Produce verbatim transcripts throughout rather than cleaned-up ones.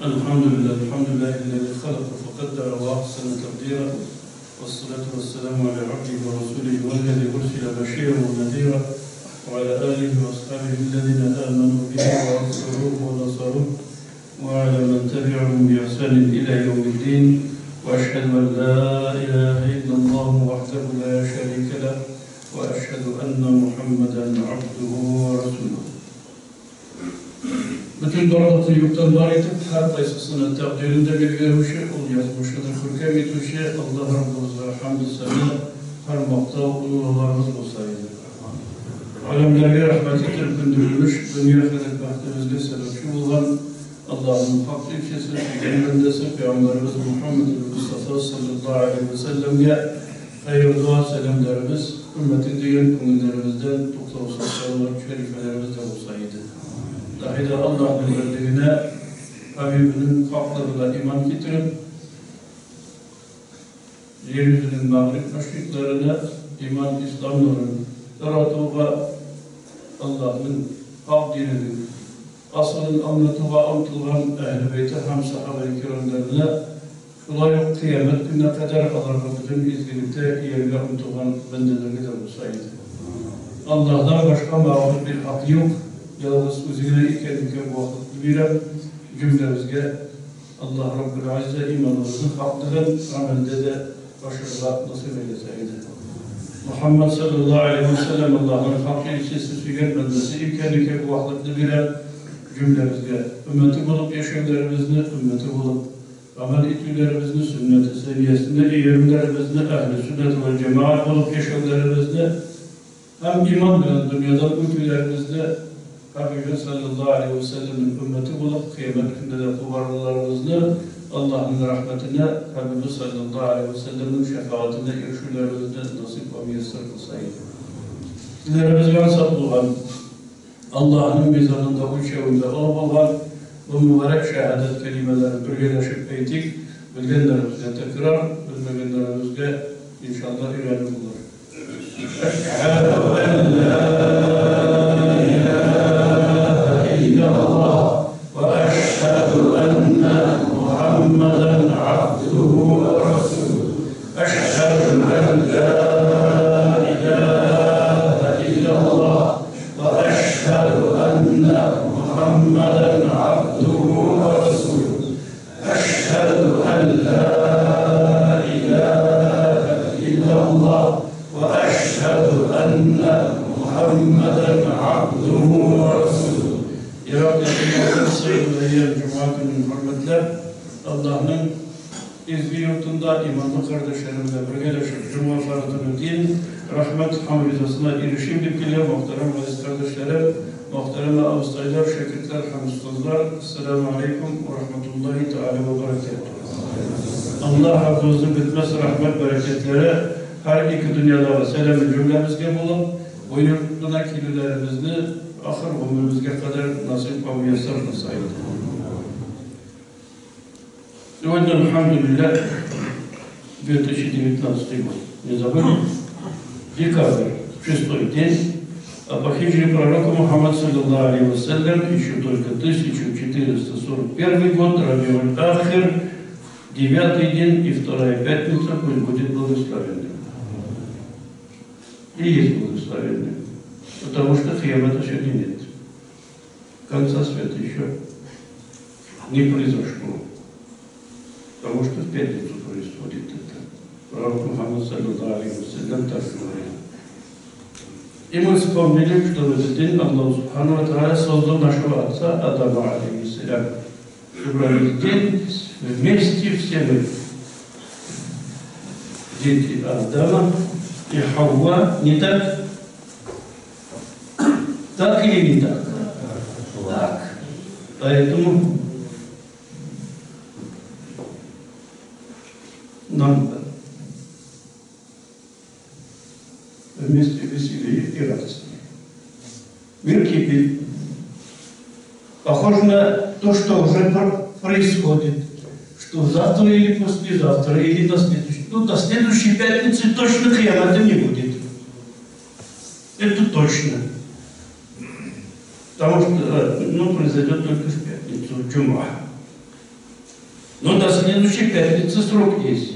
الحمد لله الحمد لله الذي خلق فقدر وأحسن تقديرا والصلاة والسلام على عبده ورسوله والذي أرسل بشيرا ونذيرا وعلى آله وأصحابه الذين آمنوا به وأنصروه ونصروه وعلى من تبعهم بإحسان إلى يوم الدين وأشهد أن لا إله إلا الله وحده لا شريك له وأشهد أن محمدا عبده ورسوله. Bütün doğrultuyu yoktan var edip her kaysısının takdirinde bir görüşü ol yazmışıdır. Kırkem etmişi Allah Rabbimiz'e hamdü sana her makta ulularımız olsaydı. Alemlerine rahmeti tırpındırılmış, dünya kadar bahtimizde sebepçi olan Allah'ın hak ilçesi, Peygamberimiz Peygamberimiz Muhammed Mustafa sallallahu aleyhi ve sellem'e hayırlı dua selamlarımız, ümmetin diğer kümüllerimizden doktor sallallahu şerifelerimizde olsaydı. Dahi de Allah'ın birliğine, Habibinin haklarına iman getirip, yeryüzünün mağrib meşriklerine iman, İslam nurunu, daratuğa Allah'ın hak dininin, asılın anlatığa amtılgan ehl-i beyti ham sahabe-i kiramlarına şulay yok kıyamet gününe kadar Allah'ın bütün izgilipte yerine amtılgan bendelerine de olsaydı. Allah'dan başka mağrib bir hak yok. Yalnız üzerine ikenlikle bu vakit birem cümlemizge Allah Rabbül Azze imanımızın hakkıdır, amelde de başarılar nasip eyleseydi. Muhammed sallallahu aleyhi ve sellem Allah'ın hakkı ilçesi sügen bendesi ikenlikle bu vakit birem cümlemizge ümmeti bulup yaşamlarımızını ümmeti bulup amel etülerimizini sünnet-i seviyesinde eğilimlerimizini ehl-i sünnet ve cemaat bulup yaşamlarımızını hem iman bilen dünyadan ütülerimizde Habibimiz sallallahu aleyhi ve sellem'in ümmeti bulup kıyamet günde de bu varlıklarımızı Allah'ın rahmetine, Habibimiz sallallahu aleyhi ve sellem'in şefaatine erişirlerimizde nasip ve müyesser kılsaydı. Sizlerimiz yansat olan, Allah'ın mizanında, uçağında olup olan bu mübarek şehadet kelimeleri birleşip eytik, bilgenlerimizle tekrar, bilmegenlerimizle inşallah ileride bulur. Eşhedü en la Allah ve eşhedü enne Muhammeden abduhu ve resuluhu. Eşhedü en la ilahe illallah ve eşhedü enne Muhammeden abduhu ve resuluhu. Eşhedü en la ilahe illallah ve eşhedü enne Muhammeden abduhu ve resuluhu. İrade'nin sayılı yer Cuma günün hürmetler, Allah'ın izbi yurtunda imanlı kardeşlerimle birleşip Cuma faradını din, rahmet hamidasına erişim dikili muhterem aziz kardeşlerim, muhterem ağustaylar, şekirtler, hamistozlar, Esselamu Aleyküm ve Rahmetullahi Teala ve Berekatuhu. Allah hafızın bitmez rahmet bereketleri her iki dünyada ve selamı cümlemizge bulup, bu yurtuna kirlilerimizni ahir ömrümüzge kadar nasip ve müyesser kılsaydı. Сегодня, алхамдулиллах, две тысячи девятнадцатый год. Не забыли? Декабрь, шестой день. А по хиджре пророка Мухаммада, саллаллаху алейхи ва саллям, еще только тысяча четыреста сорок первый год, Рабиуль Ахир, девятый день и вторая пятница, пусть будет благословенным. И есть благословенным. Потому что киямата сегодня нет. Конца света еще не произошло. Потому что в пятницу происходит это. Пророк Мухаммад саллаллаху алейхи ва саллям так говорил. И мы вспомнили, что в этот день Аллах субхану ва тааля создал нашего отца Адама алейхиссалям. Чтобы в этот день вместе все мы, дети Адама и Хавва, не так? Так или не так? Так. Поэтому нам вместе веселее и радостнее. Мир кипит. Похоже на то, что уже происходит. Что завтра или послезавтра, или на следующей. Ну, до следующей пятницы точно киямата не будет. Это точно. Потому что, ну, произойдет только в пятницу, в джума. Но до следующей пятницы срок есть.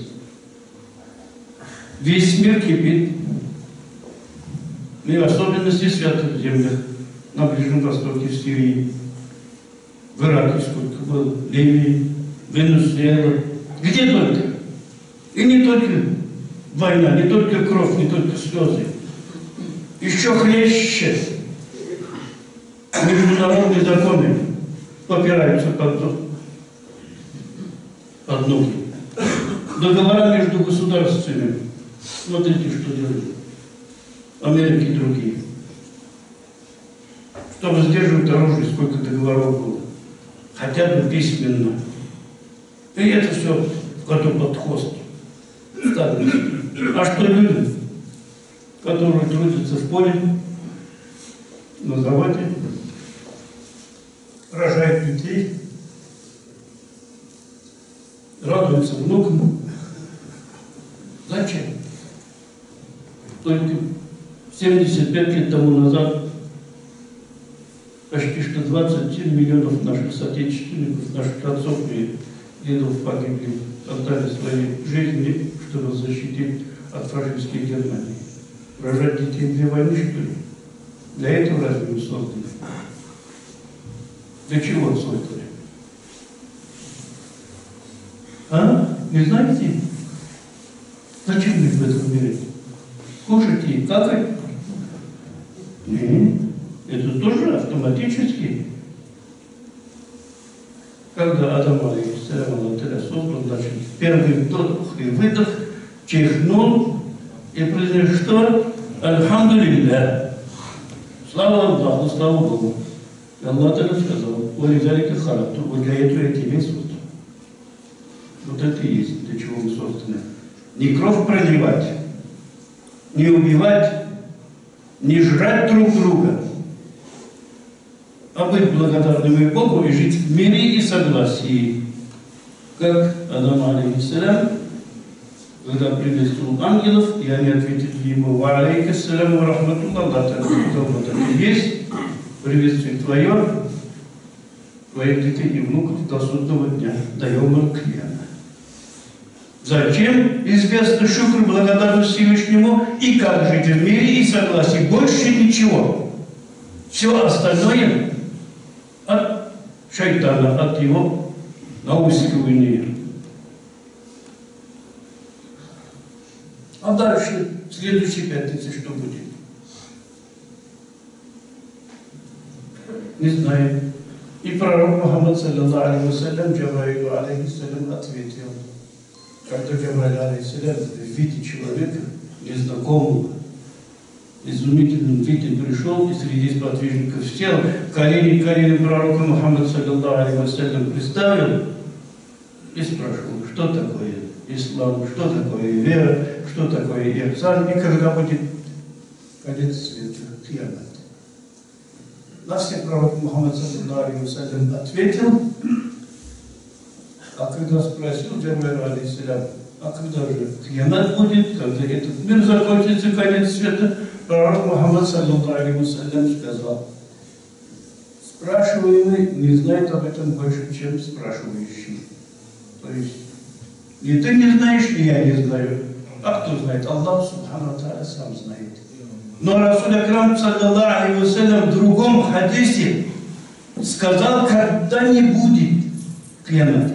Весь мир кипит. И в особенности в святых землях, на Ближнем Востоке, в Сирии, в Ираке сколько было, в Ливии, в Венесуэле, где только. И не только война, не только кровь, не только слезы. Еще хлеще. Международные законы попираются под, под ноги. Договора между государствами. Смотрите, что делают Америка и другие. Чтобы сдерживать оружие, сколько договоров было. Хотя бы письменно. И это все в коту под хвост. А что люди, которые трудятся в поле, на заводе, рожают детей, радуются внукам. Зачем? Только семьдесят пять лет тому назад почти что двадцать семь миллионов наших соотечественников, наших отцов и дедов погибли, отдали свои жизни, чтобы защитить от фашистской Германии. Рожать детей для войны, что ли? Для этого разве мы созданы? Для чего создали? А? Не знаете? Зачем жить в этом мире? Кушать и какать? Нет. Это тоже автоматически. Когда Адам алейхиссалям создал, значит, первый вдох и выдох, чихнул и произнес, что «Альхамдулилля». Слава Аллаху, слава Богу. И Аллах тогда сказал: «Валидалика характу». Вот для этого я тебя создал. Вот это и есть, для чего мы созданы. Не кровь проливать, не убивать, не жрать друг друга, а быть благодарными Богу и жить в мире и согласии. Как Адам алейхиссалям, когда приветствовал ангелов, и они ответили ему: «Ва алейкиссалям ва рахматуллах». Да, так вот это и есть приветствие твое, твоих детей и внуков до судного дня, до йома кияма. Зачем? Известно шукр, благодарность Всевышнему, и как жить в мире и согласии. Больше ничего. Все остальное от шайтана, от его наускивания. А дальше, в следующей пятнице, что будет? Не знаю. И пророк Мухаммад, саллаллаху алейхи вассалям, Джабраилу алейхиссалям ответил. Когда Джабраиль алейхиссалям в виде человека незнакомого, изумительном виде пришел и среди сподвижников сел, колени колени пророка Мухаммада, саллаллаху алейхи вассалям, представил и спрашивал, что такое ислам, что такое вера, что такое ихсан, и когда будет конец света, киямат. На все пророк Мухаммад, саллаллаху алейхи вассалям, ответил. А когда спросил Джабраиль алейхиссалям, а когда же киямат будет, когда этот мир закончится, конец света, пророк Мухаммад, саллаллаху алейхи вассалям, сказал: спрашиваемый не знает об этом больше, чем спрашивающий. То есть и ты не знаешь, и я не знаю. А кто знает? Аллах субхану ва тааля сам знает. Но Расул Акрам, саллаллаху алейхи вассалям, в другом хадисе сказал, когда не будет киямата.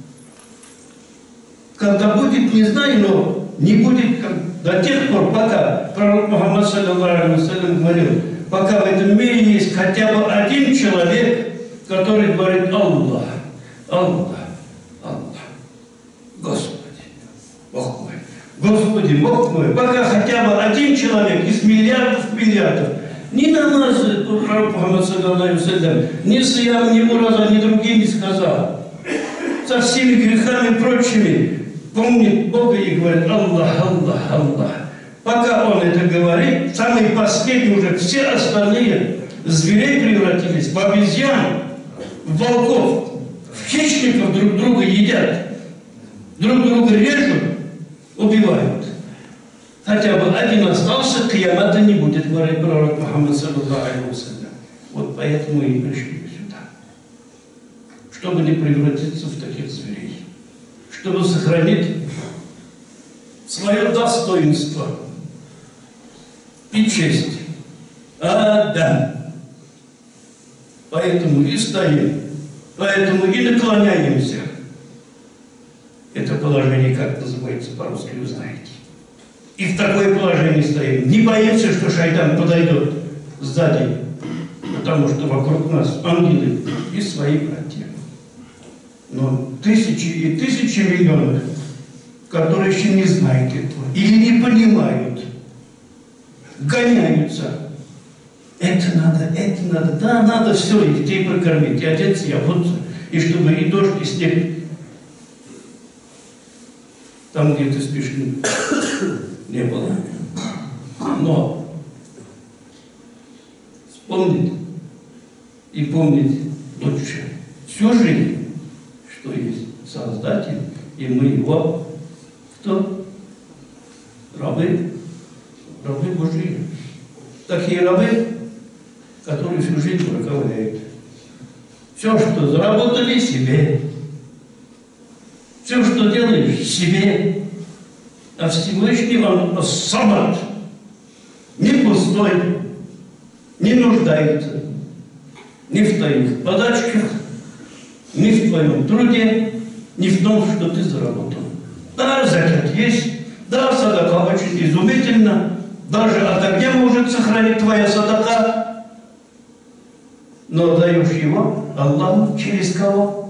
Когда будет, не знаю, но не будет до тех пор, пока пророк Мухаммад, саллаллаху алейхи вассалям, говорил, пока в этом мире есть хотя бы один человек, который говорит: Аллах, Аллах, Аллах, Господи, Бог мой, Господи, Бог мой, пока хотя бы один человек из миллиардов миллиардов, ни намазы пророк Мухаммад, саллаллаху алейхи вассалям, ни сиям, ни ураза, ни другие не сказал, со всеми грехами прочими, помнит Бога и говорит: Аллах, Аллах, Аллах. Пока он это говорит, самые последние уже все остальные зверей превратились в обезьян, в волков, в хищников, друг друга едят, друг друга режут, убивают. Хотя бы один остался, киямата не будет, говорит пророк Мухаммад, саллаллаху алейхи вассалям. Вот поэтому и пришли сюда, чтобы не превратиться в таких зверей. чтобы сохранить свое достоинство и честь. А, да. Поэтому и стоим, поэтому и наклоняемся. Это положение, как называется по-русски, вы знаете. И в такое положение стоим. Не боимся, что шайтан подойдет сзади, потому что вокруг нас ангелы и свои братья. Но тысячи и тысячи миллионов, которые еще не знают этого или не понимают, гоняются. Это надо, это надо, да, надо все, и детей прокормить, и одеться, и обуться, и чтобы и дождь, и снег. Там, где ты спишь, не было. Но вспомнить и помнить лучше всю жизнь, что есть Создатель, и мы его, кто? Рабы, рабы Божьи. Такие рабы, которые всю жизнь проковыряют. Все, что заработали, себе. Все, что делаешь, себе. А Всевышний он самот, не пустой, не нуждается ни в твоих подачках, ни в твоем труде, ни в том, что ты заработал. Да, закат есть, да, садака очень изумительно, даже от огня может сохранить твоя садака, но даешь его Аллаху через кого?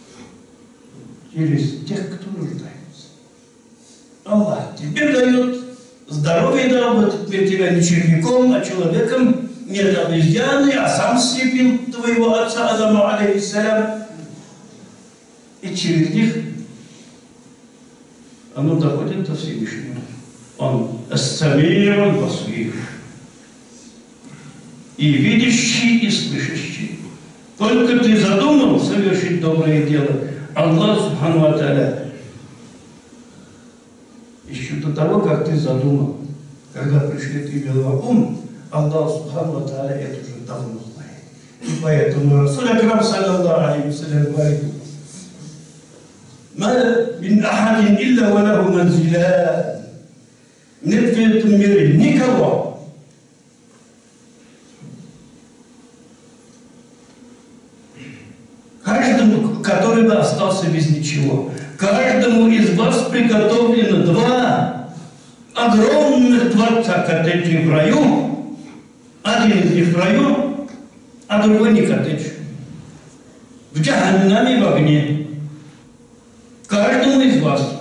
Через тех, кто нуждается. Аллах тебе дает, здоровье дал, в этот мир тебя не червяком, а человеком, нет обезьяны, а сам слепил твоего отца Адама, алейхиссалям. И через них оно доходит до Всевышнего. Он ас-самир аль-басир. И видящий, и слышащий. Только ты задумал совершить доброе дело, Аллах Субхану ва Тааля, еще до того, как ты задумал, когда пришли тебе в ум, Аллах Субхану ва Тааля это уже давно знает. И поэтому Расул Акрам саллаллаху алейхи ва саллям говорит: «Ма мин ахадин илля ва лаху манзилян». Нет в этом мире никого, каждому, который бы остался без ничего. Каждому из вас приготовлено два огромных дворца коттеджей в раю. Один из них в раю, а другой не коттедж. В джаханнаме, в огне. Каждому из вас.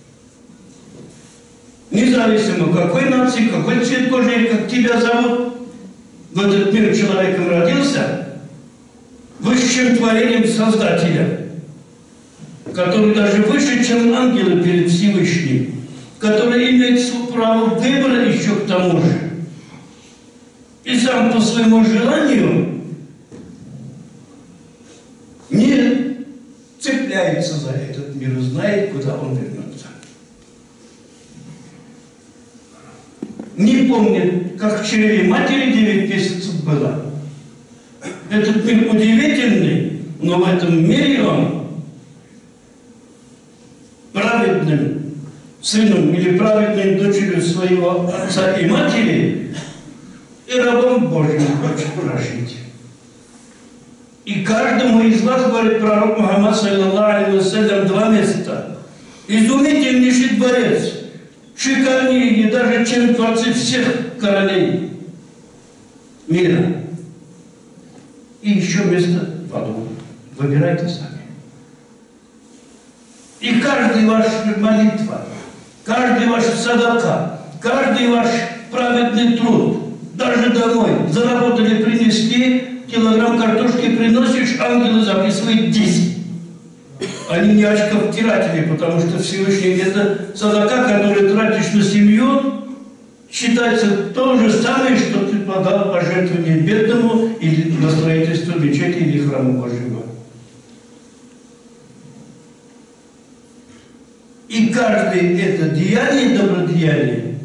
Независимо какой нации, какой цвет кожи, как тебя зовут, в этот мир человеком родился, высшим творением Создателя, который даже выше, чем ангелы перед Всевышним, который имеет право выбора еще к тому же. И сам по своему желанию не цепляется за этот мир, знает, куда он вернется. Не помнит, как в чреве матери девять месяцев было. Этот мир удивительный, но в этом мире он праведным сыном или праведной дочерью своего отца и матери и рабом Божьим хочет прожить. И каждому из вас, говорит пророк Мухаммад, саллаллаху алейхи ва саллям, два места. Изумительнейший дворец, шикарнее даже, чем дворцы всех королей мира. И еще место в аду. Выбирайте сами. И каждый ваш молитва, каждый ваш садака, каждый ваш праведный труд, даже домой заработали, принесли, килограмм картошки приносишь, ангелы записывают десять. Они не очковтиратели, потому что Всевышний это садака, который тратишь на семью, считается то же самое, что ты подал пожертвование бедному или на строительство мечети или храма Божьего. И каждое это деяние, добродеяние,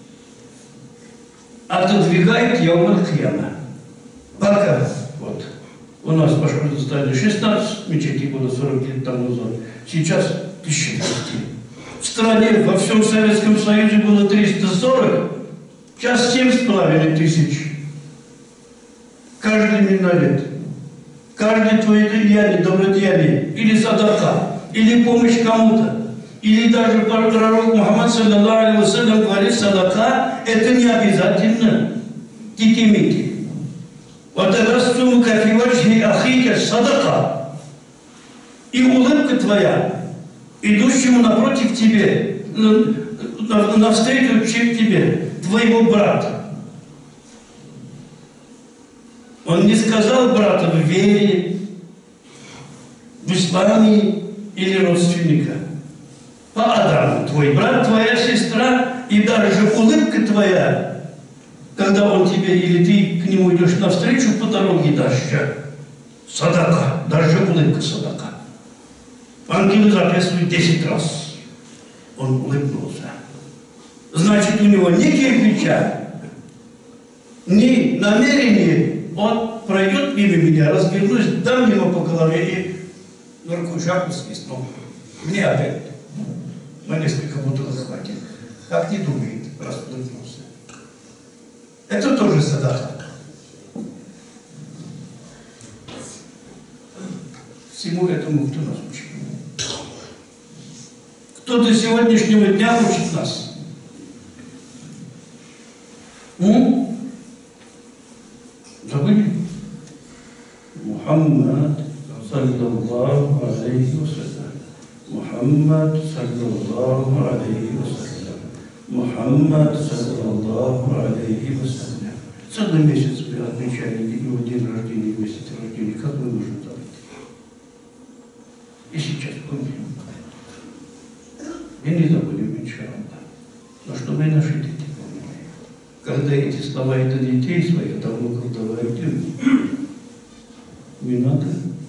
отодвигает Йом аль-Кияма. Пока вот у нас в Башкортостане шестнадцать мечетей было сорок лет тому назад. Сейчас пищевости. В стране, во всем Советском Союзе было триста сорок, сейчас семь с половиной тысяч. Каждый миновет, каждый твое деяние, добродеяние, или садака, или помощь кому-то, или даже пророк Мухаммад саллаллаху алейхи вассалям говорит, садака – это не обязательно тики-мики. Вот это сумма кафивачни ахика садака. И улыбка твоя, идущему напротив тебе, навстречу тебе, твоего брата. Он не сказал брата в вере, в исламе или родственника. По Адаму, твой брат, твоя сестра, и даже улыбка твоя, когда он тебе или ты к нему идешь навстречу по дороге дождя, садака, даже улыбка садака. Ангелы записывают десять раз. Он улыбнулся. Значит, у него ни кирпича, ни намерения. Он пройдет мимо меня, развернусь, дам ему по голове и на руку шапку свистнул. Мне опять на несколько бутылок хватит. Как не думает, раз улыбнулся. Это тоже садака. Всему этому кто нас учит? Кто до сегодняшнего дня учит нас? М? Забыли? Мухаммад саллаллаху алейхи вассалям. Мухаммад саллаллаху алейхи вассалям. Мухаммад саллаллаху алейхи вассалям. Целый месяц мы отмечали его день рождения, месяц рождения. Как мы можем забыть? И сейчас помним. И не забудем, иншаллах. Но чтобы и наши дети помнили. Когда эти слова это детей своих, там внуков давайте, не надо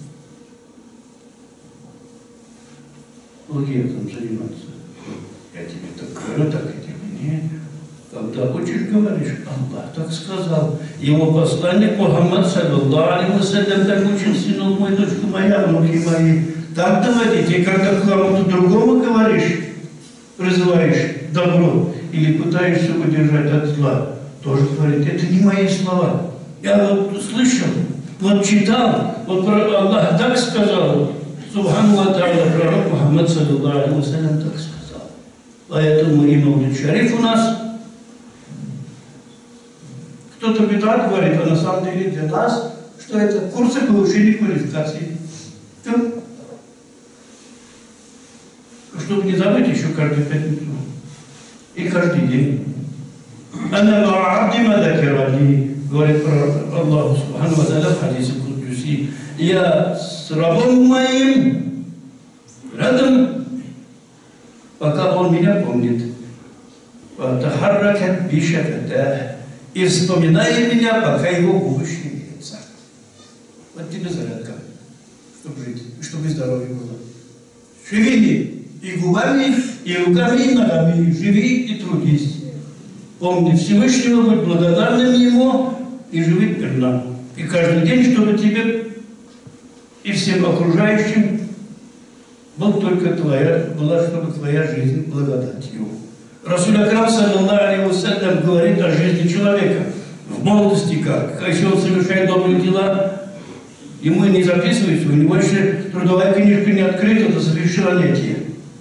плагиатом заниматься. Я тебе так говорю, так и тебе нет. Когда учишь, говоришь, Аллах так сказал. Его посланник Мухаммад саллаллаху алейхи вассалям так учил, сынок мой, дочка моя, внуки мои. Так доводите, и когда к кому-то другому говоришь, призываешь к добру или пытаешься удержать от зла, тоже говорит, это не мои слова. Я вот слышал, вот читал, вот Аллах так сказал, Субхану ва та'аля, пророк Мухаммад саллаллаху алейхи вассалям так сказал. Поэтому и Маулид Шариф у нас. Кто-то бедат говорит, а на самом деле для нас, что это курсы повышения квалификации. Чтобы не забыть еще каждую пятницу. И каждый день. Анна ма'абди мадакирани, говорит про Аллах Субхану ва та'аля в хадисе Кудуси. Я с рабом моим рядом, пока он меня помнит. Тахарракат бишафатах. И вспоминает меня, пока его губы шевелятся. Вот тебе зарядка, чтобы жить, чтобы здоровье было. Шевели и губами, и руками, и ногами. Живи и трудись. Помни Всевышнего, будь благодарным Ему и живи мирно. И каждый день, чтобы тебе и всем окружающим был только твоя, была, чтобы твоя жизнь благодатью. Расуль Акрам саллаллаху алейхи вассалям говорит о жизни человека в молодости как. Если он совершает добрые дела, ему не записывается, у него еще трудовая книжка не открыта до совершеннолетия.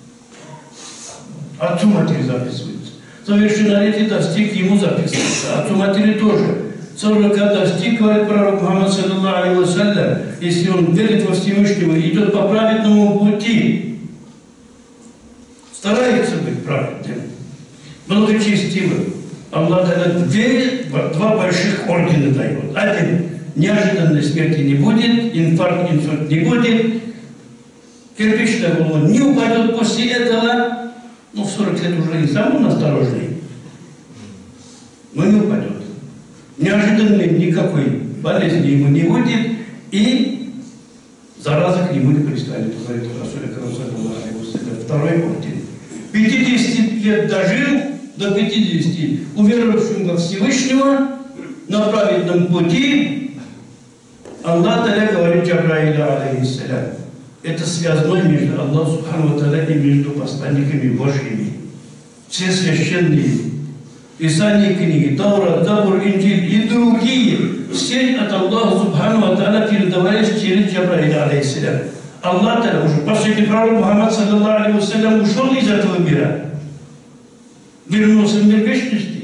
Отцу матери записывается. Совершеннолетие достиг, ему записывается. Отцу матери тоже. сорока достиг, говорит пророк Мухаммад саллаллаху алейхи вассалям, если он верит во Всевышнего и идет по праведному пути, старается быть праведным, благочестивым. Аллах дает две, два больших ордена дает. Один – неожиданной смерти не будет, инфаркт, инсульт не будет, кирпичная голова не упадет после этого. Ну, в сорок лет уже и сам он осторожный, но не упадет. Неожиданной никакой болезни ему не будет, и зараза к нему не пристанет. Говорит Расуль Акрам саллаллаху алейхи вассалям. Второй орден. пятьдесят лет дожил до пятидесяти, уверовавшим во Всевышнего на праведном пути, Аллах Та'аля говорит Джабраилю алейхиссалям: Это связано между Аллахом Субхану ва Тааля и между посланниками Божьими. Все священные Писания книги, Таурат, Забур, Инджиль и другие, все от Аллаха Субхану ва Тааля передавались через Джабраиля, алейхиссалям. Аллах Тааля, уже последний пророк Мухаммад, саллаллаху алейхи вассалям, ушел из этого мира, вернулся в мир вечности.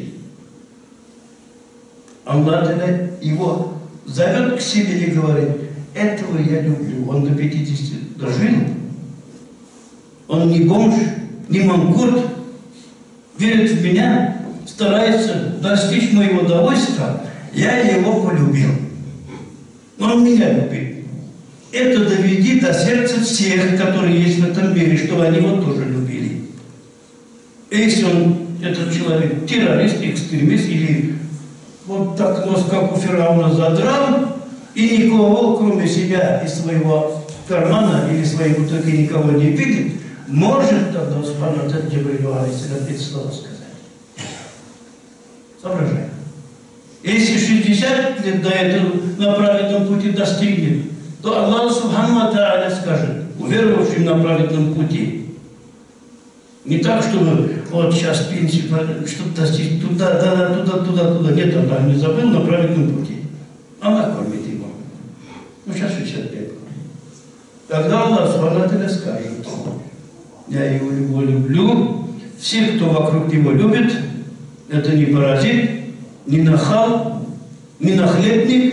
Аллах Тааля его зовет к себе и говорит: этого я люблю. Он до пятидесяти дожил. Он не бомж, не мангут, верит в меня, старается достичь моего удовольствия. Я его полюбил. Он меня любит. Это доведи до сердца всех, которые есть в этом мире, чтобы они его тоже любили. Если он, этот человек, террорист, экстремист, или вот так нос, как у Фирауна, задрал, и никого, кроме себя и своего кармана или своей бутылки, никого не видит, может тогда Субхану Джабраилю алейхиссалям эти слова сказать. Соображаем. Если шестьдесят лет до этого на праведном пути достигнет, то Аллах Субхану Тааля скажет уверовавшим на праведном пути. Не так, чтобы вот сейчас пенсию, чтобы достичь туда, да, туда, туда, туда. Нет, Аллах не забыл на праведном пути. Она кормит его. Ну, сейчас шестьдесят пять. Тогда Аллах Субхану Тааля скажет: я его люблю, все, кто вокруг него любит, это не паразит, не нахал, не нахлебник.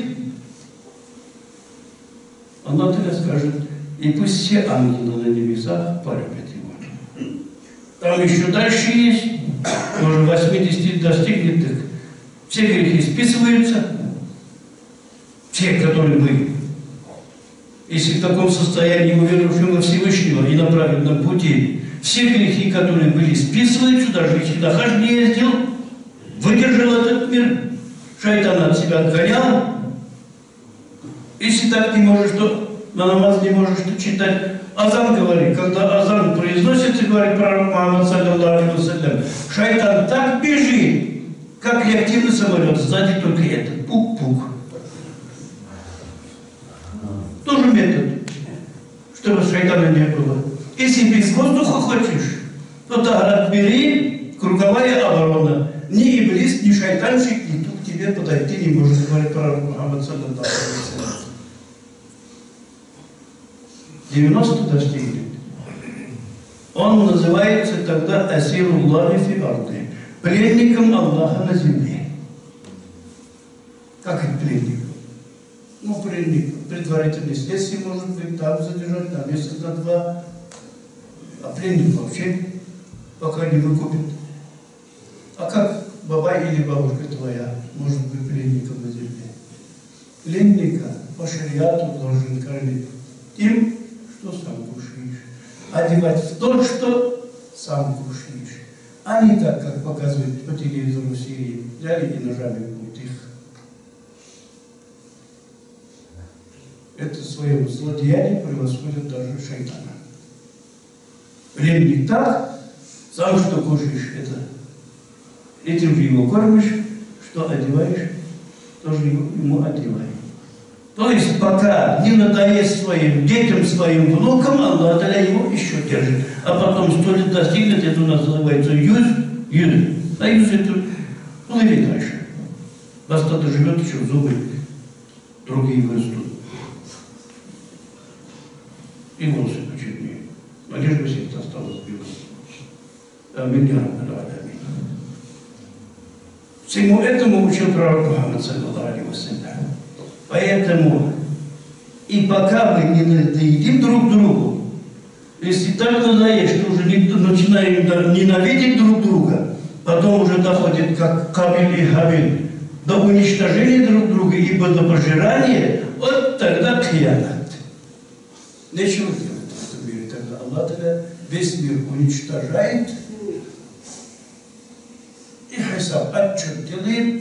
Аллах Тааля скажет: и пусть все ангелы на небесах полюбят его. Там еще дальше есть, уже восьмидесяти достигнет их. Все грехи списываются, все, которые были. Если в таком состоянии уверовавшего Всевышнего и на праведном пути, все грехи, которые были, списываются, даже если нахождение сделал, выдержал этот мир, шайтан от себя отгонял. Если так не можешь, то на намаз не можешь что читать. Азан говорит, когда азан произносится, говорит пророк Мухаммад, саллаллаху алейхи вассалям, шайтан так бежит, как реактивный самолет, сзади только это, пук-пук. Тоже метод, чтобы шайтана не было. Если без воздуха хочешь, то тогда бери, круговая оборона. Ни иблис, ни шайтанчик, ни тут к тебе подойти не может, говорит пророк Мухаммад, саллаллаху алейхи вассалям. девяносто достигнет. Он называется тогда асируллахи фи арди, пленником Аллаха на земле. Как это пленник? Ну, пленник, предварительное следствие может быть, там задержать, на месяц, на два. А пленник вообще пока не выкупит. А как бабай или бабушка твоя может быть пленником на земле? Пленника по шариату должен кормить тем, что сам кушаешь. Одевать в то, что сам кушаешь. А не так, как показывают по телевизору в Сирии. Взяли и ножами будут их. Это своего злодеяния превосходит даже шайтана. Пленник так, сам что кушаешь, это этим же его кормишь, что одеваешь, тоже ему одеваешь. То есть пока не надоест своим детям, своим внукам, Аллах Тааля его еще держит. А потом сто лет достигнет, это у нас называется юз, юз. А юз это плывет дальше. Просто доживет еще, зубы другие вырастут. И волосы почернее. А лишь бы сердце осталось белым. Аминь, я раббаль аламин. Всему этому учил пророк Мухаммад, саллаллаху алейхи вассалям. Поэтому и пока мы не надоедим друг другу, если так надоест, что уже начинаем ненавидеть друг друга, потом уже доходит, как Кабиль и Хабиль, до уничтожения друг друга, ибо до пожирания, вот тогда киямат. Нечего делать в этом мире тогда. Аллах тогда весь мир уничтожает и хисаб, отчет делает.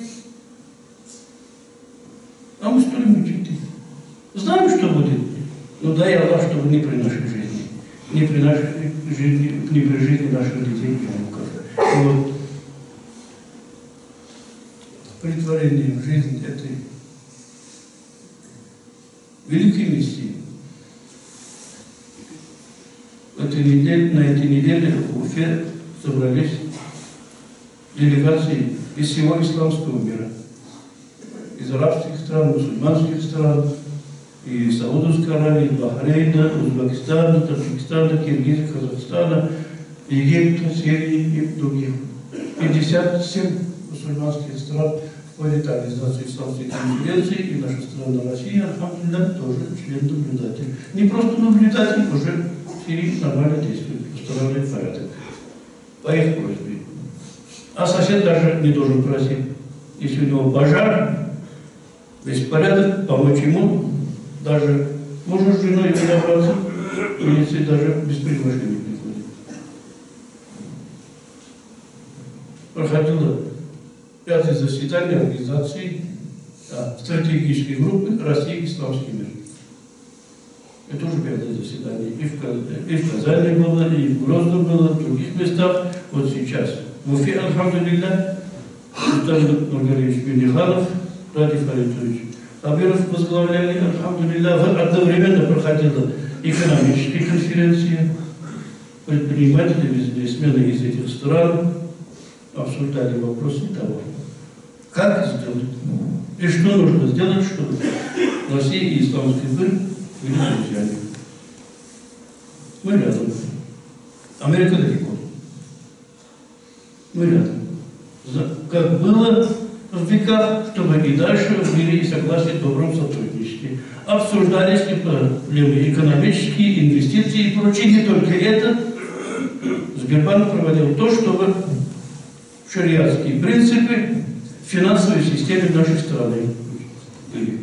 А мы что ли мучить? Знаем, что будет. Ну дай Аллах, чтобы не при нашей жизни. Не при нашей жизни, не при жизни наших детей и внуков. Вот. Притворение в жизнь этой великой миссии. этой неделе, на этой неделе в Уфе собрались делегации из всего исламского мира. Из арабских стран, мусульманских стран, и Саудовской Аравии, Бахрейна, Узбекистана, Таджикистана, Киргизии, Казахстана, Египта, Сирии и других. пятьдесят семь мусульманских стран входят в организацию исламской конференции, и наша страна Россия, альхамдулилля, тоже член-наблюдатель. Не просто наблюдатель, уже в Сирии нормально действует, установленный порядок. По их просьбе. А сосед даже не должен просить. Если у него пожар, весь порядок, помочь ему, даже мужу с женой разобраться, милиции даже без приглашения приходит. Проходило пятое заседание организации да, стратегической группы России Исламский мир. Это уже пятое заседание. И в, и в Казани было, и в Грозном было, в других местах. Вот сейчас в Уфе, альхамдулилля, Султан Маргариевич Миниханов, Ради Фаритович Абиров возглавляли, альхамдулилля, одновременно проходила экономическая конференция, предприниматели, бизнесмены из этих стран обсуждали вопросы того, как сделать, и что нужно сделать, чтобы Россия и исламский мир были друзьями. Мы рядом. Америка далеко. Мы рядом. Как было в веках, чтобы и дальше в мире и согласии в добром сотрудничестве. Обсуждались проблемы экономические, инвестиции и прочее. Не только это. Сбербанк проводил то, чтобы шариатские принципы в финансовой системе нашей страны были.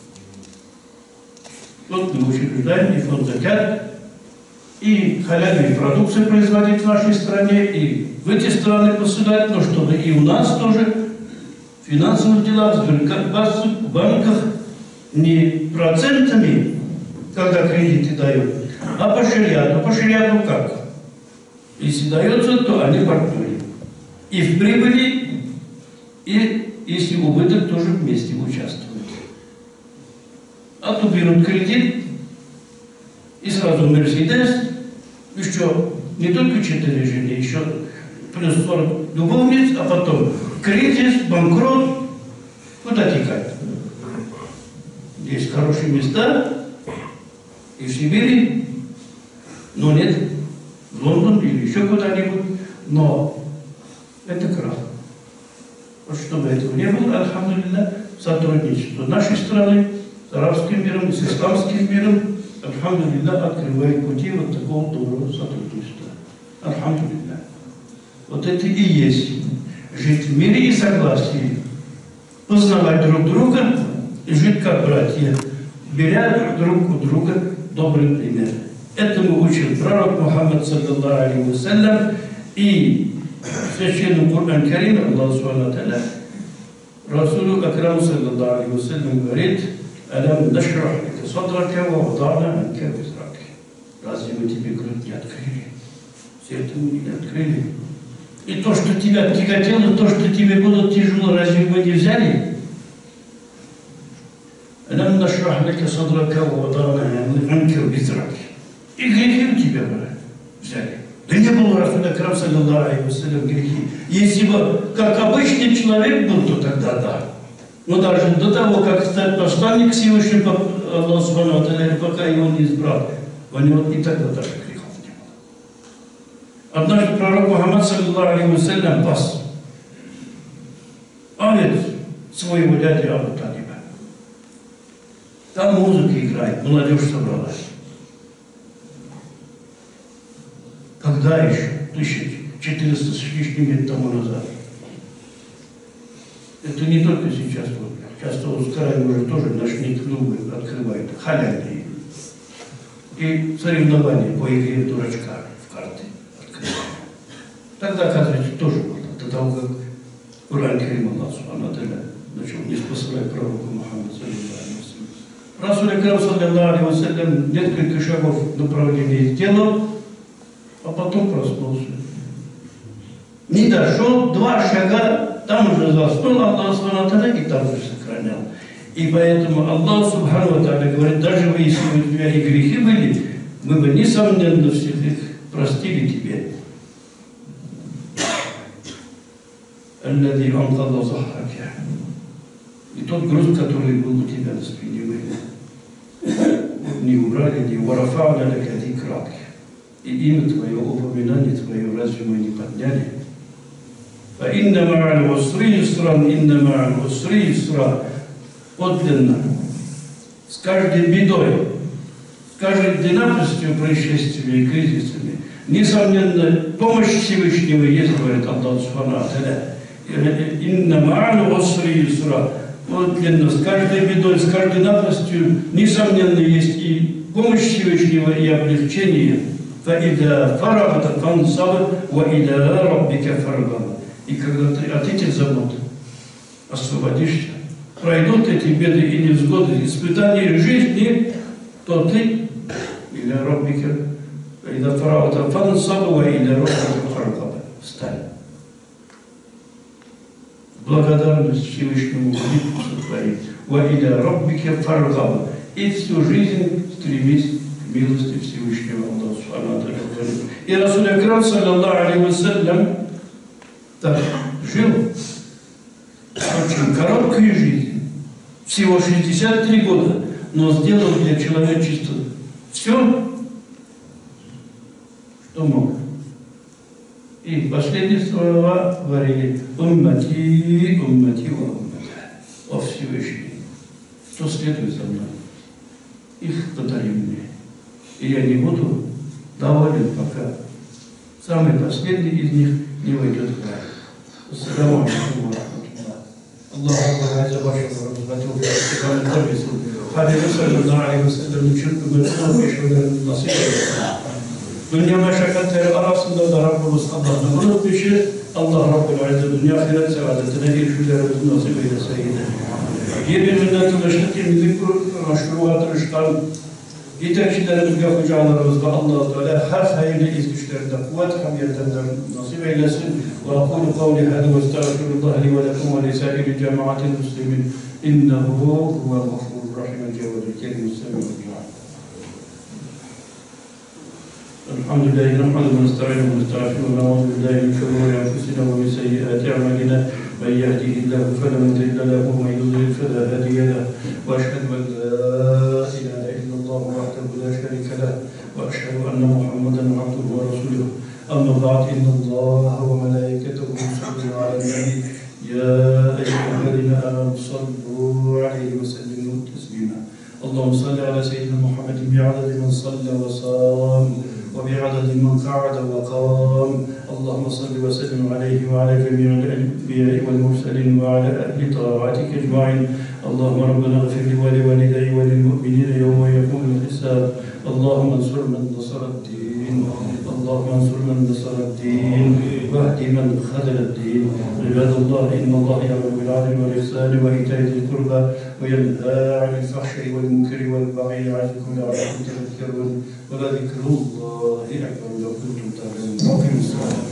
Вот мы учреждаем и фонд закят, и халяльные продукции производить в нашей стране, и в эти страны посылать, но чтобы и у нас тоже в финансовых делах, в банках не процентами, когда кредиты дают, а по шариату. По шариату как? Если дается, то они партнеры. И в прибыли, и если убыток, тоже вместе участвуют. А то берут кредит, и сразу Мерседес, еще не только четыре жены, еще плюс сорок любовниц, а потом кризис, банкрот, куда текать? Есть хорошие места, и в Сибири, но нет, в Лондон или еще куда-нибудь, но это крах. Вот чтобы этого не было, альхамдулилля, сотрудничество нашей страны с арабским миром, с исламским миром, альхамдулилля, открывает пути вот такого доброго сотрудничества. Альхамдулилля. Вот это и есть жить в мире и согласии, познавать друг друга и жить как братья, беря друг у друга добрый пример. Этому учил пророк Мухаммад, саллаллаху алейхи ва саллям, и в священном Коране Кариме Аллах субхану ва тааля Расулу Акрам, саллаллаху алейхи ва саллям, говорит: «Алям нашрах лика садрака ва вадана анка визрак». Разве мы тебе грудь не открыли? Сердце мы не открыли. И то, что тебя тяготело, то, что тебе было тяжело, разве мы не взяли? «Алям нашрах лика садрака ва вадана анка визрак». И грехи у тебя взяли. Да не было Расуля Акрам, саллаллаху алейхи ва саллям, грехи. Если бы как обычный человек был, то тогда да. Но даже до того, как стать посланник Всевышнего, Аллах субхану ва тааля, пока его не избрал, у него и тогда даже грехов не было. Однажды пророк Мухаммад, саллаллаху алейхи ва саллям, пас овец своего дяди Абу Талиба. Там музыка играет, молодежь собралась. Когда еще? тысяча четыреста с лишним лет тому назад. Это не только сейчас. Вот. Часто вот в Караме уже тоже ночные клубы открывают, халяльные. И соревнования по игре дурачка в карты открывают. Тогда, оказывается, тоже было. До того, как Коран Карим Аллах субхану ва тааля начал не спосылать пророку Мухаммаду, саллаллаху алейхи ва саллям. Расуль Акрам, саллаллаху алейхи ва саллям, несколько шагов направления сделал, а потом проснулся. Не дошел, два шага, там уже заснул Аллах субхану ва тааля и там же сохранял. И поэтому Аллах субхану ва тааля говорит: даже вы, если у тебя и грехи были, мы бы, несомненно, всех их простили тебе. Аллади анкада захрака. И тот груз, который был у тебя на спине, не убрали, не варафана лака дикрак. И имя твое, упоминание твое, разве мы не подняли? فإن مع العسر يسرا إن مع العسر يسرا. Подлинно, с каждой бедой, с каждой напастью, происшествиями и кризисами, несомненно, помощь Всевышнего есть, говорит Аллах Субхану ва Тааля. Инна ма'аль усри юсра. Подлинно, с каждой бедой, с каждой напастью, несомненно, есть и помощь Всевышнего, и облегчение. فإذا فرغت فانصب وإلى ربك فارغب. И когда ты от этих забот освободишься, пройдут эти беды и невзгоды, испытания жизни, то ты, или Роббика, или Фараута Фансабова, или Роббика Фаркаба, встань. Благодарность Всевышнему Великому твоей, ва или Роббика Фаркаба, и всю жизнь стремись к милости Всевышнего Аллаха Субхану ва Тааля. И Расул Акрам, саллаллаху алейхи ва саллям, так жил очень короткую жизнь, всего шестьдесят три года, но сделал для человечества все, что мог. И последние слова говорили: «Уммати, уммати, ва уммати». О Всевышний, что следует за мной, их подари мне. И я не буду доволен, пока самый последний из них не войдет в рай. Ассаламу алейкум ва рахматуллах. Аллаху азза ва джалла разбату в стикам табису. Хабибу саллаллаху алейхи ва саллям чирку бетна пешвелер насиб. Dünya meşakkatleri arasında da Rabbimiz Allah'ın unutmuşu. Allah Rabbul Azze dünya ahiret saadetine erişmelerimizi nasip eylesin. Yeni milletin eşitliğimizi meşruatı rüşkan yetekçilerimizle, hocalarımızla Allah-u Teala her hayırlı izgüçlerinde, kuvvet hamiyetlerinde nasip eylesin. Ve akulu kavli hâdâ ve estağfirullah li ve lekum ve li sâiri cemaatil muslimin. İnnehu huvel gafurur rahim el cevadil kerim semi'ul du'a. الحمد لله نحمده ونستعينه ونستغفره ونعوذ بالله من شرور انفسنا ومن سيئات اعمالنا من يهده الله فلا مضل له ومن يضلل فلا هادي له واشهد ان لا اله الا الله وحده لا شريك له واشهد ان محمدا عبده ورسوله اما بعد ان الله وملائكته يصلون على النبي يا ايها الذين امنوا صلوا عليه وسلموا تسليما اللهم صل على سيدنا محمد بعدد من صلى وصام وبعدد من قعد وقام اللهم صل وسلم عليه وعلى جميع الأنبياء والمرسلين وعلى أهل طاعتك أجمعين اللهم ربنا اغفر لي ولوالدي وللمؤمنين يوم يقوم الحساب اللهم انصر من نصر الدين اللهم انصر من نصر الدين واهد من خذل الدين عباد الله إن الله يأمر بالعدل والإحسان وإيتاء ذي القربى وينهى عن الفحشاء والمنكر والبغي يعظكم لعلكم تذكرون ولذكر الله أكبر لو كنتم تعلمون.